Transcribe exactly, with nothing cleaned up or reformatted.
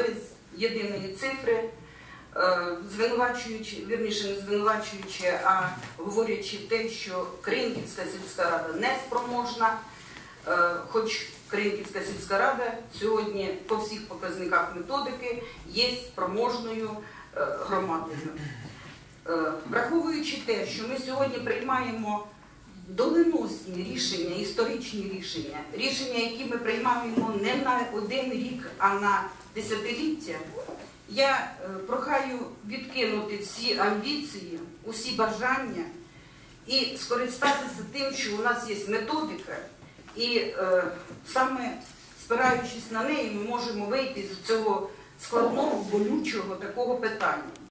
без єдиної цифри, звинувачуючи, вірніше не звинувачуючи, а говорячи те, що Кринківська сільська рада не спроможна, хоч Кринківська сільська рада сьогодні по всіх показниках методики є спроможною громадою. Враховуючи те, що ми сьогодні приймаємо доленосні рішення, історичні рішення, рішення, які ми приймаємо не на один рік, а на десятиліття, я прохаю відкинути всі амбіції, усі бажання і скористатися тим, що у нас є методика, і е, саме спираючись на неї, ми можемо вийти з цього складного, болючого такого питання.